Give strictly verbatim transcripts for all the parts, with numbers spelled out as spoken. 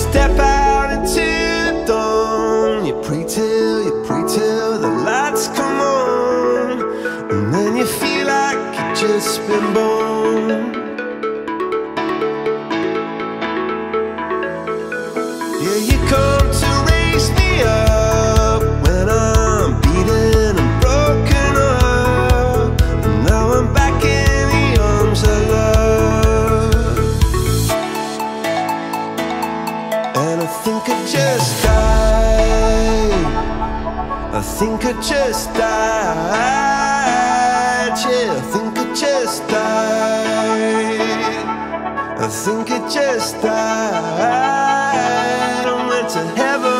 step out into the dawn. You pray till, you pray till the lights come on, and then you feel like you've just been born. Yeah, you come to raise me up when I'm beaten and broken up, and now I'm back in the arms of love. And I think I just died, I think I just died. Yeah, I think I just died, I think I just died. I went to heaven.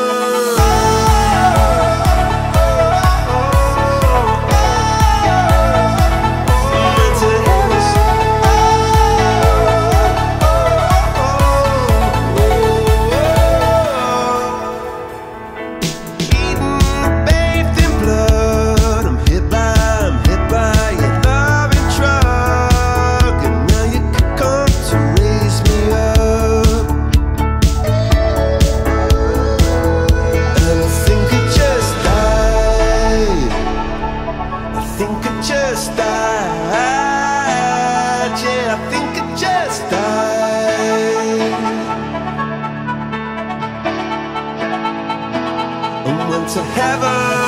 I think I just died, yeah, I think I just died. I went to heaven.